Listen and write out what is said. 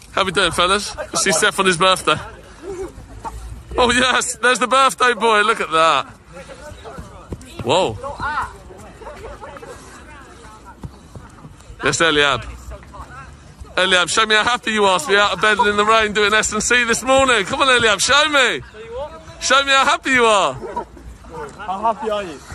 How we doing, fellas? Good to see Steph on his birthday. Oh, yes, there's the birthday boy. Look at that. Whoa. Yes, Eliab. Eliab, show me how happy you are to be out of bed and in the rain doing S&C this morning. Come on, Eliab, show me. Show me how happy you are. How happy are you?